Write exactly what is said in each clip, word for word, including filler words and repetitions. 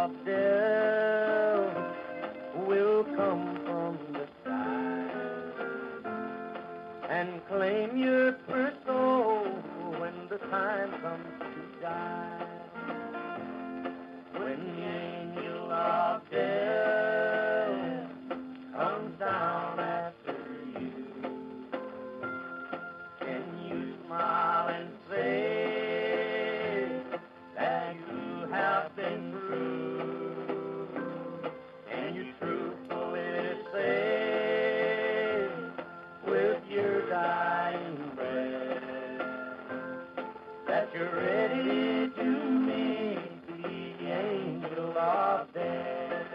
of death will come from the sky and claim your poor soul when the time comes to die. When the angel of death comes down after you, can you smile and say that you have been true? Can you truthfully say with your dying breath that you're ready to meet the angel of death?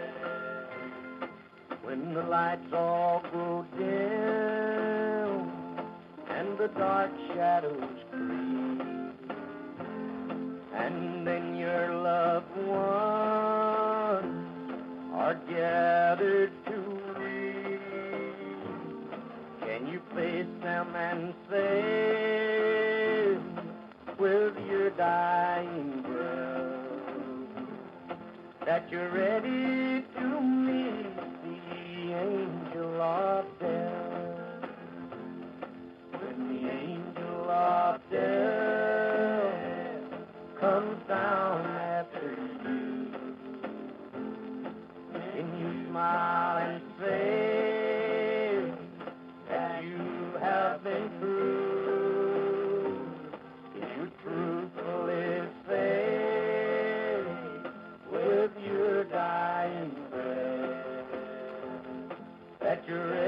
When the lights all grow dim and the dark shadows creep, and then your loved ones are gathered to weep, can you face them and say with your dying breath that you're ready to meet the angel of death? When the angel of death comes down after you, can you smile and say that you have been true? Can you truthfully say with your dying breath that you're